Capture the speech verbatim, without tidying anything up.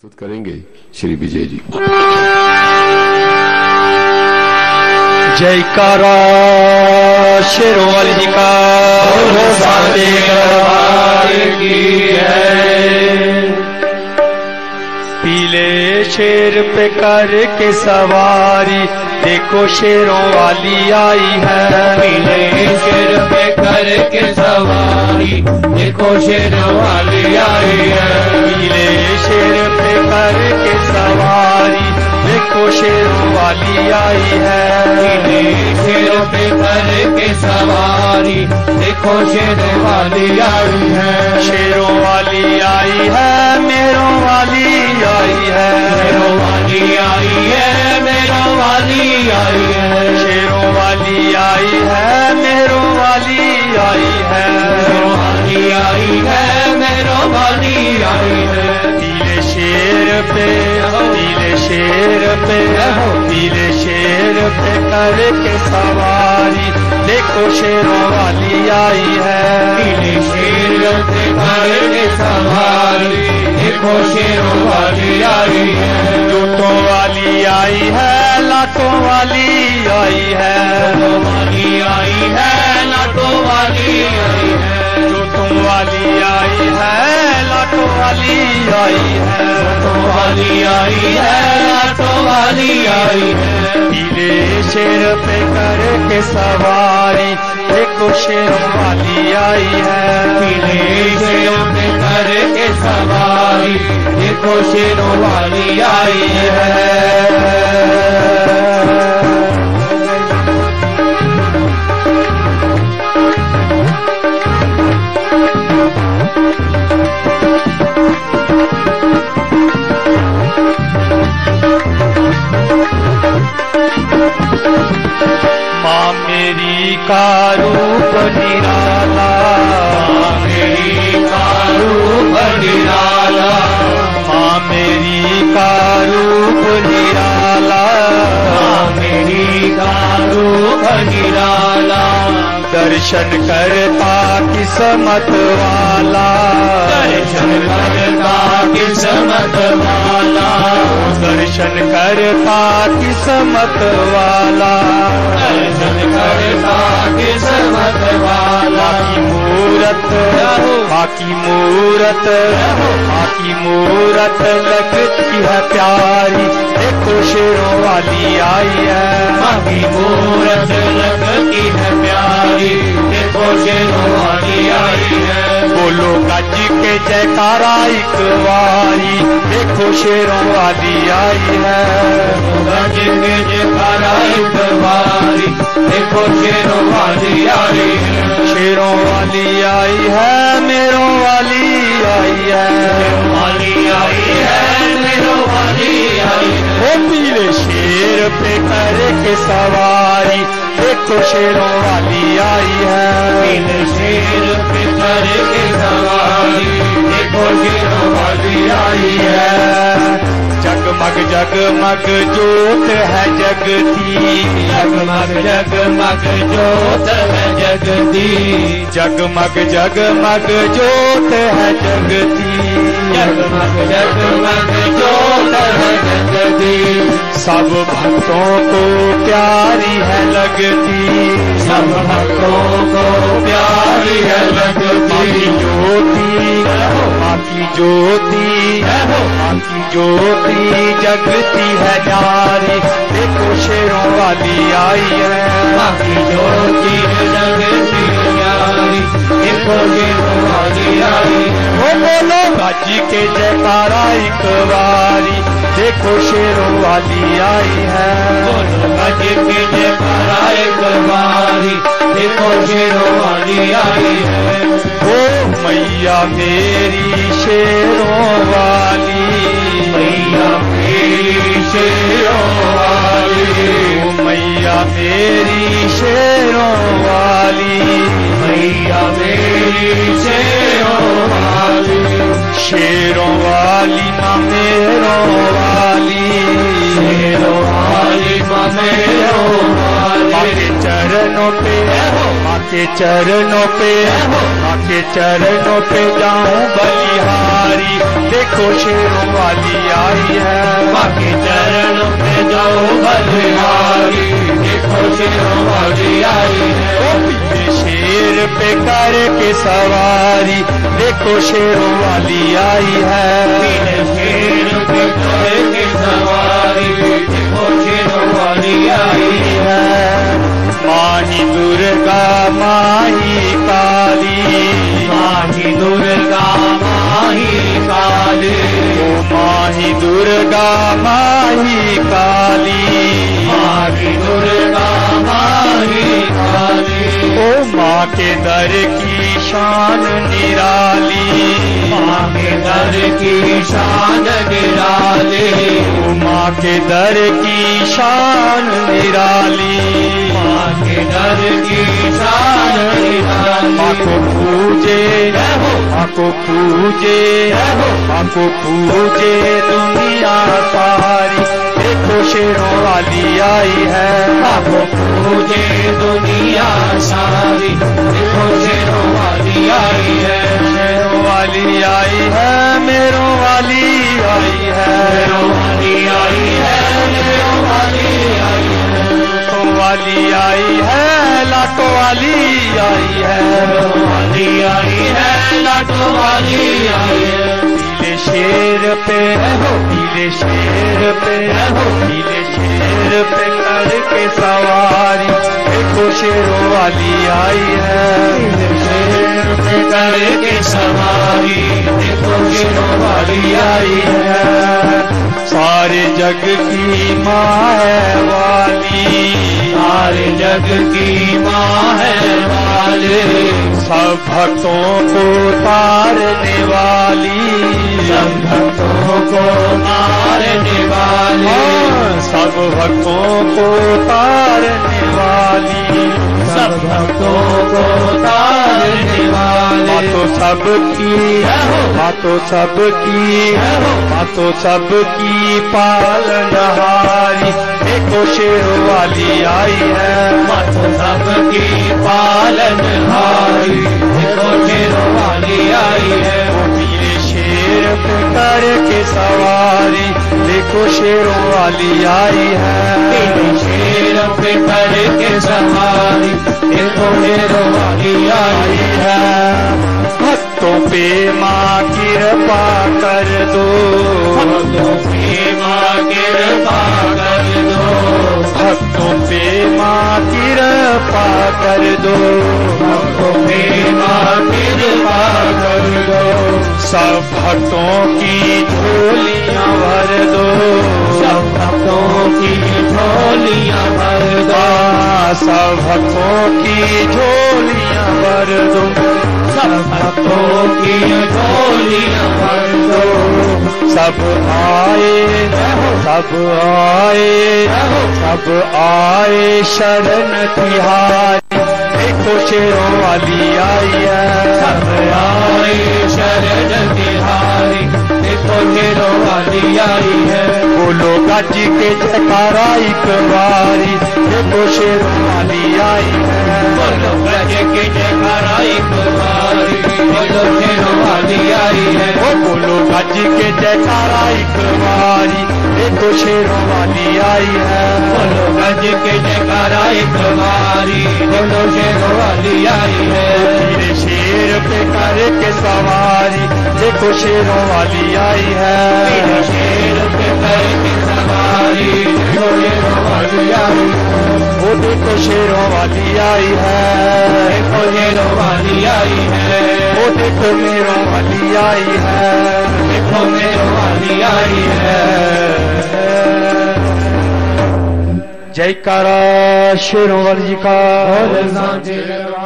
प्रस्तुत करेंगे श्री विजय जी। जयकारा शेरों वाली का की है। पीले शेर पे कर के सवारी देखो शेरों वाली आई है। पीले शेर पे कर के सवारी देखो शेरों वाली आई है। पीले शेर पे कर के सवारी देखो शेरों वाली आई है। पीले शेर पे कर के सवारी देखो शेरों वाली आई है। शेरों वाली आई है, मेरों वाली आई है। शेरों वाली आई है, मेरों वाली आई है। शेरों वाली आई है, मेरों वाली आई है। शेरों वाली आई है, मेरों वाली आई है। पीले शेर पे पीले शेर पे पीले शेर पे कर के सवारी देखो शेरों वाली आई है। पीले शेर पे कर के सवारी देखो शेरों वाली आई है। जूतों वाली आई है, लाटों वाली आई है। लाटों वाली आई है, लाटों वाली आई है। जूतों वाली आई है, लाटों वाली आई है। लाटों वाली आई है, लाटों वाली आई है। पीले शेर पे कर के सवारी देखो शेरों वाली आई है। पीले शेर पे कर के सवारी देखो शेरों वाली आई है। माँ मेरी का रूप निराला, माँ मेरी का रूप निराला। माँ मेरी का रूप निराला। माँ मेरी का रूप निराला। दर्शन करता किस्मत वाला, दर्शन करता किस्मत वाला। दर्शन करता किस्मत वाला। दर्शन करता किस्मत वाला। बाकी मूरत बाकी मूरत बाकी मूरत लगती है प्यारी देखो शेरों वाली आई है। बाकी मूरत लगती है प्यारी देखो शेरों वाली आई है। बोलो गज के जयकारा एक वारी देखो शेरों वाली आई है। गज के जयकारा एक वारी देखो शेरों वाली आई है। शेरों वाली आई है, मेरों वाली आई है। वाली आई है, मेरों वाली आई है। वो पीले शेर पे कर के सवारी देखो शेरों वाली आई है। पीले शेर पे कर के सवारी देखो शेरों वाली आई है। जगमग जगमग जोत है जगती, जगमग जगमग जोत है जगती। जगमग जगमग जोत है जगती। जगमग जगमग जोत है जगती। सब भक्तों को प्यारी है लगती, सब भक्तों को प्यारी है लगती। ज्योति माँ की ज्योति माँ की ज्योति जगती है जारी देखो शेरों वाली आई है। माँ की ज्योति जगती है जारी देखो शेरों वाली आई है। वो बोलो गाजी के जयकारा एक वारी देखो शेरों वाली आई है। बोलो गज के जयकारा एक वारी देखो शेरों वाली आई है। ओ मैया मेरी शेरों वाली, मैया मेरी शेरों वाली। ओ मैया मेरी शेरों वाली, मैया मेरी शेरों वाली। शेरों वाली माँ मेरों वाली। शेरों वाली माँ मेरों वाली। माँ के चरणों पे माँ के चरणों पे माँ के चरणों पे जाऊं बलिहारी देखो शेरों वाली माँ के चरणों पे जाओ बलिहारी, देखो शेरों वाली आई है। शेर पे करके सवारी, देखो शेरों वाली आई है। शेर पे करके सवारी, देखो शेरों वाली आई है। माही दुर्गा माही काली, माही दुर्गा माही काली, ओ माही दुर्गा माही काली, माही दुर्गा माही काली। ओ माँ के दर की शान निराली, माँ के दर की शान निराली, ओ माँ के दर की शान निराली, माँ के दर की शान निराली। माँ को पूजे माँ को पूजे माँ को पूजे दुनिया सारी, देखो शेरों वाली आई है। माँ को पूजे दुनिया सारी, देखो शेरों वाली आई है। शेरों वाली आई है, मेरों वाली आई है, शेरों वाली आई है, शेरों वाली आई है। लाटों वाली आई है, लाटों वाली आई है, शेरों वाली आई है, लाटों वाली आई है। पीले शेर पे हो, पीले शेर पे हो, पीले शेर पे करके सवारी, देखो शेरों वाली आई है। शेर पे करके सवारी, देखो शेरों वाली आई है। सारे जग की माँ है वाली, सारे जग की माँ है वाली, सब भक्तों को तारने वाली, सब भक्तों को मारने वाली, हाँ, सब भक्तों को तारने वाली, सब भक्तों को तारने वाली। माँ तो सबकी माँ तो सबकी माँ तो सबकी पालनहारी, देखो शेरों वाली आई है। माँ तो सबकी पालनहारी, देखो शेरों वाली आई है। वो पीले शेर पे करके सवारी, देखो शेरों वाली आई है। शेर पे करके सवारी, देखो शेरों वाली आई है। भक्तों पे माँ कृपा कर दो, भक्तों पे माँ कृपा कर दो, भक्तों पे माँ कृपा कर दो, भक्तों पे माँ कृपा कर दो। सब भक्तों की झोलियाँ भर दो, सब भक्तों की झोलियाँ भर दो, सब भक्तों की झोलियाँ भर दो, सब भक्तों की झोलियाँ भर दो। सब आए सब आए सब आए शरण तिहारी, देखो शेरों वाली आई है। सब आए शरण तिहारी, देखो शेरों वाली आई है। बोलो गज के जयकारा एक बारी, देखो शेरों वाली आई है। बोलो गज के जयकारा एक बारी, बोलो शेरों वाली आई है। ओ बोलो गज के जयकारा एक बारी, देखो शेरों वाली आई है। बोलो गज के जयकारा एक बारी, बोलो शेरों वाली आई है। पीले शेर पे करके सवारी, देखो शेरों वाली आई है। शेर पे करके सवारी, देखो शेरों वाली आई है। वो देखो शेरों वाली आई है, देखो शेरों वाली आई है। वो देखो मेरों वाली आई है, देखो शेरों वाली आई है। जयकारा शेरों वाली जी का। और सांझे